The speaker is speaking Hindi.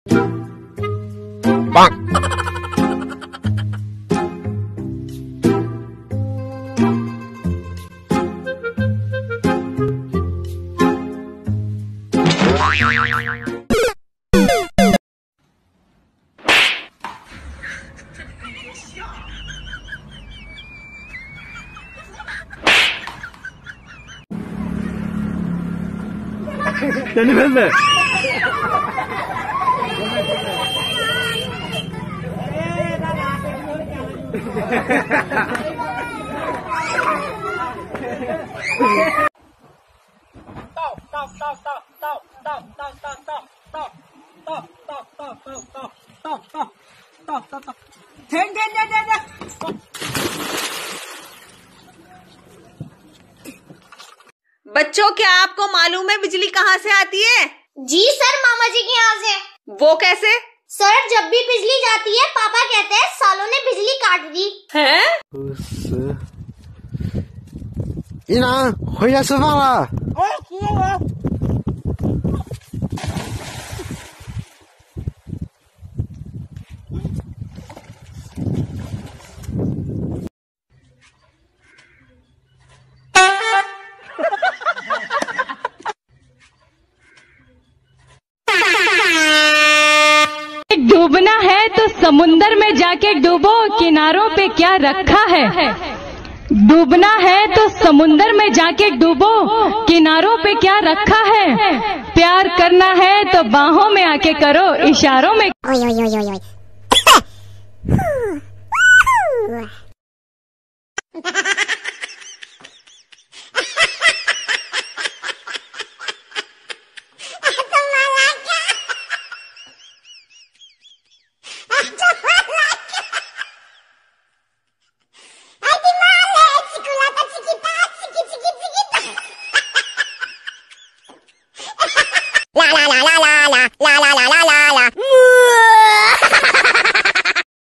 त्यांनी भेजलंय बच्चों, क्या आपको मालूम है बिजली कहाँ से आती है? जी सर, मामा जी के यहाँ से। वो कैसे? सर, जब भी बिजली जाती है पापा कहते हैं सालों ने बिजली काट दी है। 一楠，回家吃饭了。 डूबना है तो समुंदर में जाके डूबो, किनारों पे क्या रखा है। डूबना है तो समुंदर में जाके डूबो, किनारों पे क्या रखा है। प्यार करना है तो बाहों में आके करो, इशारों में। ओय ओय ओय ओय ओय। la la la la la la la la la la